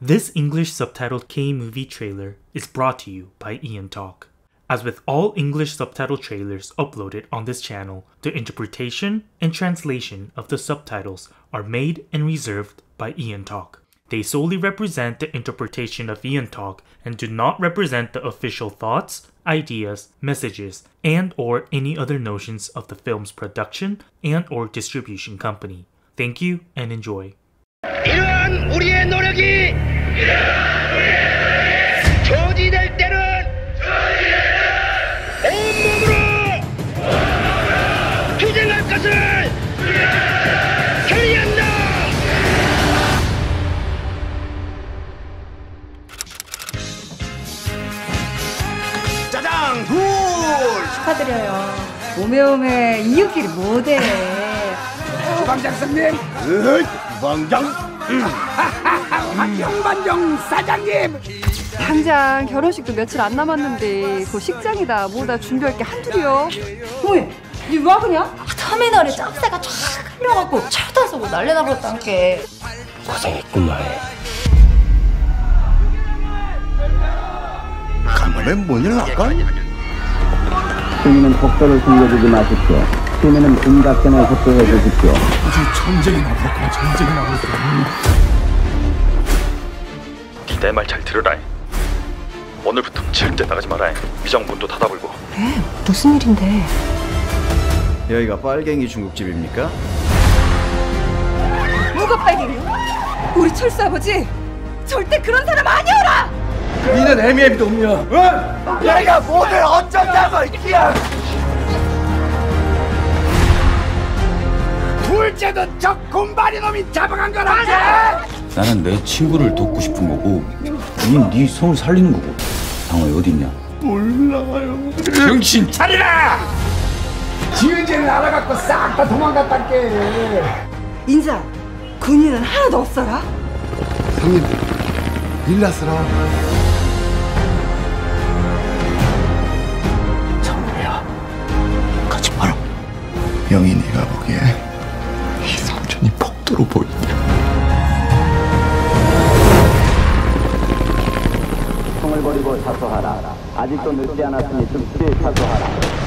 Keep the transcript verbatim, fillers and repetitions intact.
This English subtitled K-movie trailer is brought to you by Ian Talk. As with all English subtitle trailers uploaded on this channel, the interpretation and translation of the subtitles are made and reserved by Ian Talk. They solely represent the interpretation of Ian Talk and do not represent the official thoughts, ideas, messages, and or any other notions of the film's production and or distribution company. Thank you and enjoy. 이러한 우리의 노력이 저지될 때는 온몸으로 투쟁할 것을 결의한다. 짜장 굴 축하드려요. 오메오메 이웃끼리 못해. 주방장 선생님, 주방장, 환경반장 사장님. 당장 결혼식도 며칠 안 남았는데 그 식장이다 뭐다 준비할 게 한둘이요. 뭐해? 니 왜 그냥? 터미널에 짬새가 쫙 흘려갖고 차 타서 뭐 난리 나버렸단게. 고생했구만. 간밤에 뭔일 날까? 시민은 독도를 숨겨주지 마십시오. 시민은 군각전을 협조해 주십시오. 아주 전쟁이 나버렸구나. 전쟁이 나버렸어. 내 말 잘 들으라. 오늘부터 절대 나가지 마라. 위장 문도 닫아버리고. 왜? 무슨 일인데? 여기가 빨갱이 중국집입니까? 누가 빨갱이요? 우리 철수 아버지 절대 그런 사람 아니오라! 니는 애미애미도 없냐? 어? 내가 뭐를 어쩐다고 이끼야! 둘째도 저 곰바리 놈이 잡아간 거라! 나는 내 친구를 돕고 싶은 거고 닌 네 성을 살리는 거고. 당원이 어디 있냐? 몰라요. 정신 차리라! 지은지는 알아갖고 싹 다 도망갔단게. 인자 군인은 하나도 없어라? 형님 일났으라. 장모야, 가지 마라. 영희 네가 보기에 이 삼촌이 복도로 보인다. 총을 버리고 사소하라. 아직도 늦지 않았으니 즉시 사소하라.